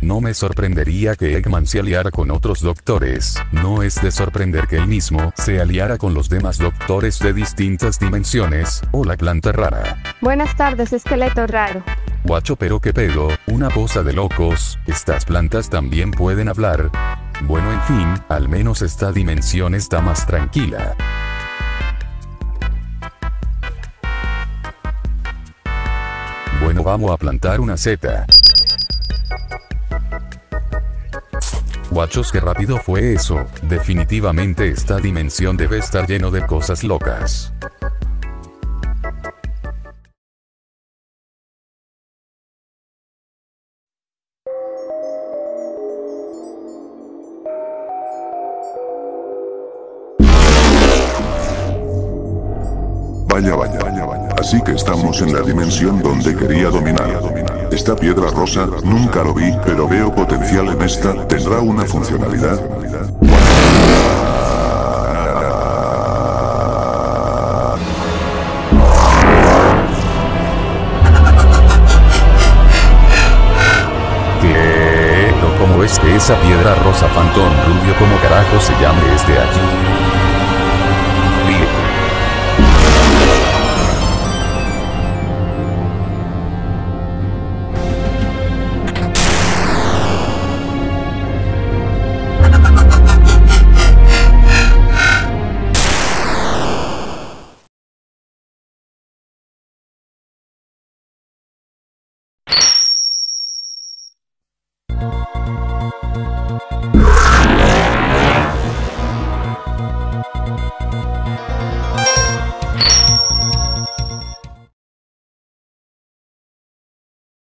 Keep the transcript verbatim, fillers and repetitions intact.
No me sorprendería que Eggman se aliara con otros doctores. No es de sorprender que él mismo se aliara con los demás doctores de distintas dimensiones, o la planta rara. Buenas tardes, esqueleto raro. Guacho, pero qué pedo, una cosa de locos, estas plantas también pueden hablar. Bueno, en fin, al menos esta dimensión está más tranquila. Bueno, vamos a plantar una seta. Guachos, qué rápido fue eso. Definitivamente esta dimensión debe estar lleno de cosas locas. Vaya, vaya, vaya, vaya. Así que estamos en la dimensión donde quería dominar. Esta piedra rosa, nunca lo vi, pero veo potencial en esta, ¿tendrá una funcionalidad? ¿Qué? ¿Cómo es que esa piedra rosa Phantom rubio como carajo se llame este aquí?